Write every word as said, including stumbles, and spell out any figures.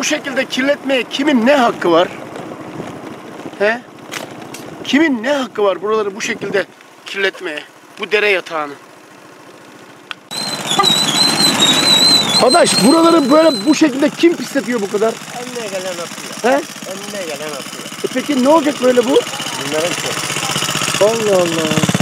şekilde kirletmeye kimin ne hakkı var? He? Kimin ne hakkı var buraları bu şekilde kirletmeye? Bu dere yatağını. Adaş buraları böyle bu şekilde kim pisletiyor bu kadar? Önüne gelen atıyor. He? Önüne gelen atıyor. E peki ne olacak böyle bu? Bunların çok. Allah Allah.